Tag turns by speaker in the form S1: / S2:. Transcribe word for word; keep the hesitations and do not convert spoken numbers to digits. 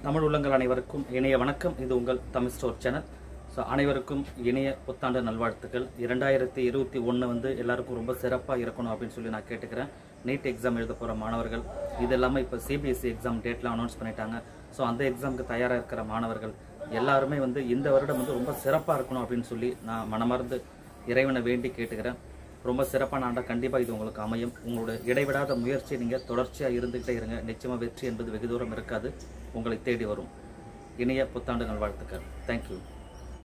S1: தமிழ் உள்ளங்கள் அனைவருக்கும் இணைய வணக்கம். இது உங்கள் தமிழ் ஸ்டோர் சேனல். ஸோ அனைவருக்கும் இணைய புத்தாண்டு நல்வாழ்த்துக்கள். இரண்டாயிரத்தி இருபத்தி ஒன்று வந்து எல்லாருக்கும் ரொம்ப சிறப்பாக இருக்கணும் அப்படின்னு சொல்லி நான் கேட்டுக்கிறேன். நீட் எக்ஸாம் எழுத போகிற மாணவர்கள், இது எல்லாமே இப்போ சிபிஎஸ்சி எக்ஸாம் டேட்லாம் அனௌன்ஸ் பண்ணிட்டாங்க. ஸோ அந்த எக்ஸாமுக்கு தயாராக இருக்கிற மாணவர்கள் எல்லாருமே வந்து இந்த வருடம் வந்து ரொம்ப சிறப்பாக இருக்கணும் அப்படின்னு சொல்லி நான் மனமார்ந்து இறைவனை வேண்டி கேட்டுக்கிறேன். ரொம்ப சிறப்பான ஆண்டாக கண்டிப்பாக இது உங்களுக்கு அமையும். உங்களோட இடைவிடாத முயற்சி நீங்கள் தொடர்ச்சியாக இருந்துகிட்டே இருங்க. நிச்சயமாக வெற்றி என்பது வெகு தூரம் இருக்காது, உங்களை தேடி வரும். இணைய புத்தாண்டு நல்வாழ்த்துக்கள். தேங்க்யூ.